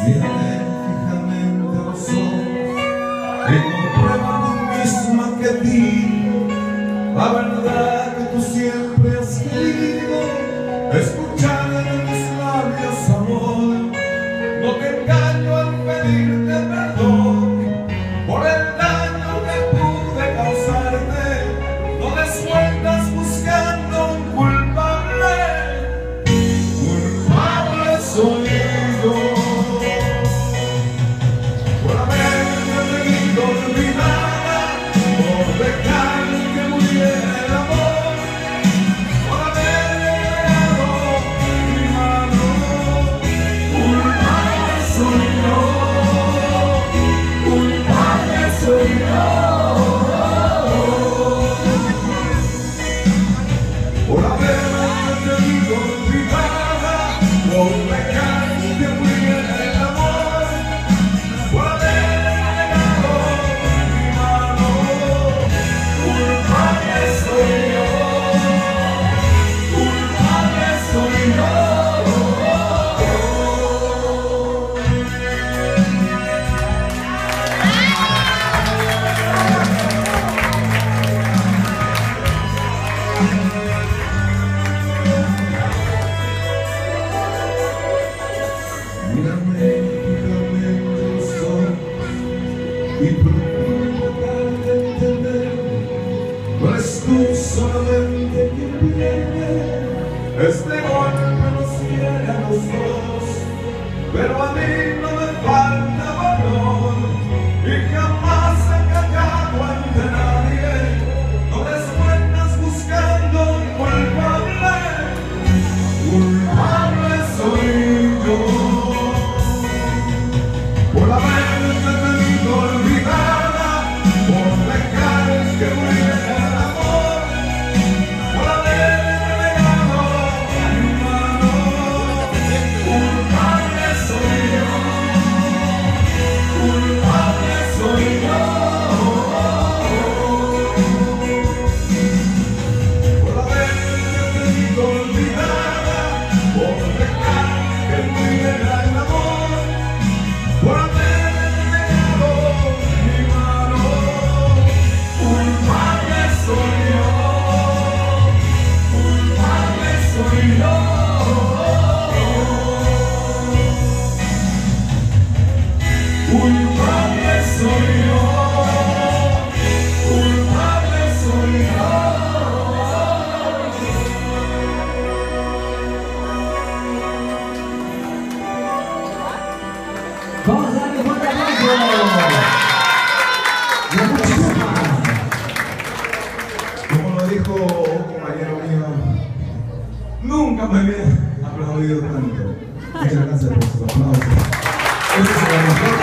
Mírame fijamente a los ojos y comprueba tú misma que di la verdad que tú siempre has querido escuchar de mis labios, amor. No te engaño al pedirte perdón por el daño que pude causarte. No des vueltas buscando un culpable. Culpable soy yo por haberme tenido olvidada, por dejar que muriera el amor, por haberle dado mi mano. Culpable soy yo, culpable soy yo, por haberme tenido olvidada, por dejar que muriera el amor, por haberle dado mi mano. Culpable soy yo, culpable soy yo. Mírame fijamente a los ojos y procura tratar de entender. No eres tú solamente quien viene. Este golpe nos hiere a los dos, pero a mí no me falta valor y jamás he callado ante nadie. No des vueltas buscando un culpable. Culpable soy yo por haberte tenido olvidada, por dejar que muriera el amor, por haberle negado mi mano. Culpable soy yo, culpable soy yo, por haberte tenido olvidada, por dejar que muriera el amor, por haberle negado mi mano. Culpable soy yo, culpable soy yo, culpable soy yo, culpable soy yo. Vamos a darle fuerte aplauso. Como lo dijo un compañero mío, nunca me había aplaudido tanto. Muchas gracias por sus aplausos. Ese es el mejor